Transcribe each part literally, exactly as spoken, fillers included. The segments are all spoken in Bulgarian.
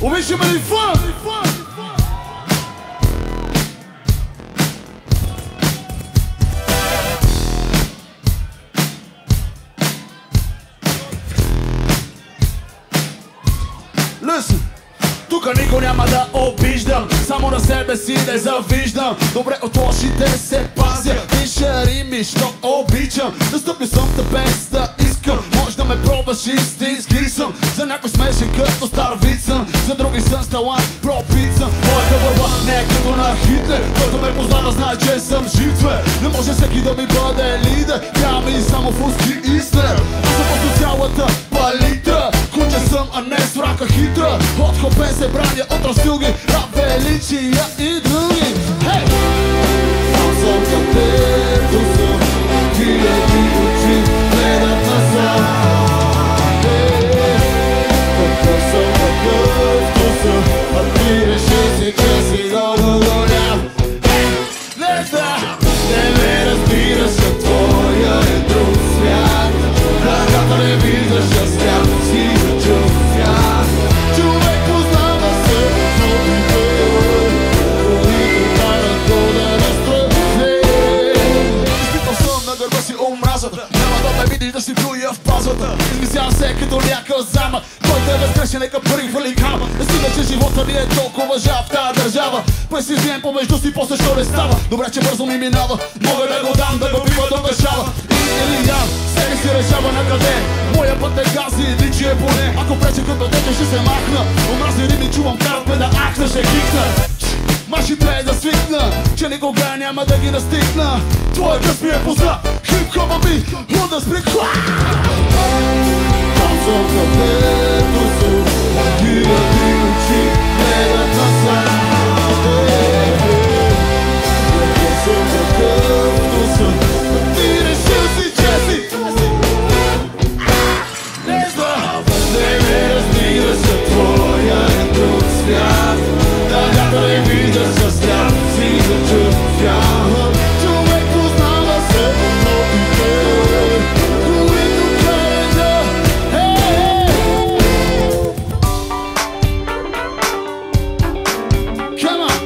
Обичаме ли фън? Listen. Тука никой няма да обиждам, само на себе си не завиждам. Добре от лошите се пазя, пиша рими, що обичам. Настъпил съм те без да искам, може да ме пробваш, истински съм. За някой смешен като стар вид съм, за други съм с талант, пропит съм. Моята борба не е като на Хитлер, който ме познава знае, че съм житве. Не може всеки да ми бъде лидер, трябва ми само фуски и слер. Аз съм просто цялата палитра, куче съм, а не с врака хитра. От хопен се браня от разтюги, рап величия и други. Хей! Аз съм където съм, хиляди очи гледат назад. Какво съм, какъвто съм, а ти реши си, че си много голям. Не да, не ме разбираш, а твоя е друг свят. Когато не виждаш, а стрям си зачувствя. Човек познава се от новите, които карат го да разтръпне. Изпитал съм на гърба си омразата, няма да ме видиш да си плюя в пазата. Измислявам се като някакъв замък, който е възкреше, нека първи хвърли кама. Не стига, че живота ми е толкова жав в тази държава. Пъй си измием помежду си, после що не става. Добре, че бързо ми минава, мога да го дам, да го пива до държава. Или я, всеки си решава на къде. Моя път е гази, личи е поне. Ако прече като дете ще се махна. Омразни рими чувам, карат ме да акна, ще кикна. Маши трябва да свикна, че никога няма да ги настигна. Твоя къс ми е познат, хип-хопа ми, луда спри хла. Там съм където съм, хиляди очи гледат назад. Къде съм, какъвто съм, а ти решил си, че си. Не знам, не ме разбираш, а твоя е друг свят. Когато не виждаш, а стрям си зачувствя. Човек познава се от новите, които кажа. Come on!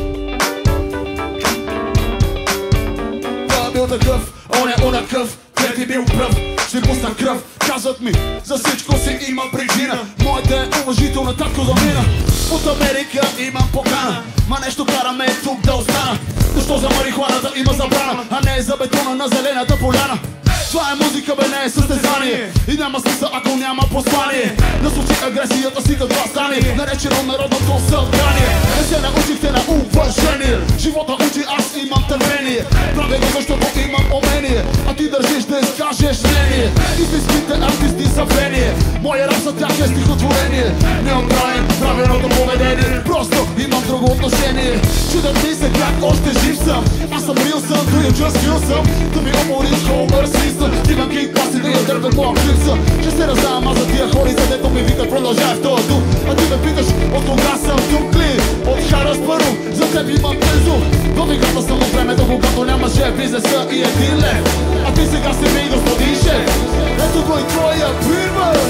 Това бил такъв, он е онакъв, трети бил пръв. Ще пусна кръв, казват ми, за всичко си има причина. Моята е уважителна, татко да мина. От Америка имам покана, ма нещо караме тук да остана. Защо за марихуаната има забрана, а не за бетона на зелената поляна? Това е музика, бе, не е състезание. И няма смисъл, ако няма послание. Насочи агресията си като стане, наречено народното събрание. Не се научихте на уважение, живота учи, аз имам търпение. Правя го, защото имам умение, а ти държиш да изкажеш мнение. И физките артисти са вление, моя рап за тях е стихотворение. Неутрален, правилното поведение, просто имам друго отношение. Чудят ми се как още жив съм, аз съм real съм, do you just feel some? Да ми умориш Homer Simpson, Стивън Кинг, паси да я дърпят моя клипса. Ще се раздавам аз за тия хори, задето ми викат продължай в този дух. А ти ме питаш от кога съм тук ли? От Харас първо, за теб имам близо. До вигата съм от времето, когато нямаше бизнеса и един лев. А ти сега си ми господин шеф, ето го и твоя пример.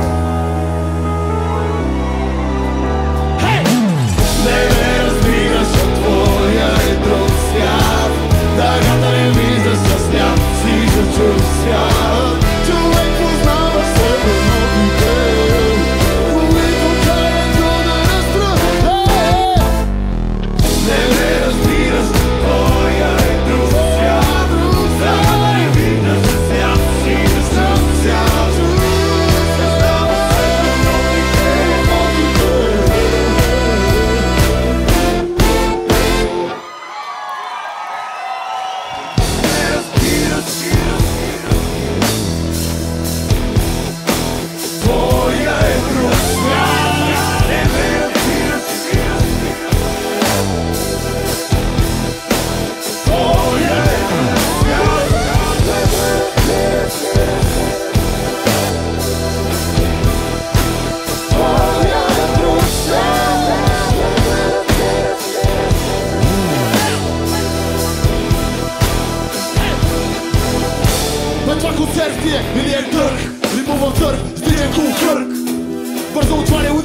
Не ме разбираш, а твоя е друг свят. Дъгата не виждаш, с ням си зачувствя. Човек познава се в новите,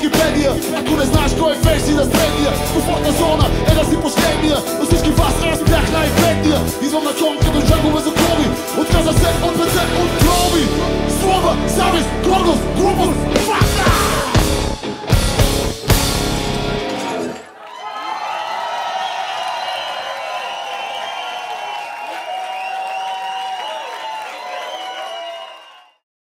Википедия. Ако не знаеш кой е фейс и да средния, комфортна зона е да си последния. Но всички вас аз бях най-бедния. Идвам на кон като джангове за клови. Отказа се от пете от клови. Слава, завист, гордост.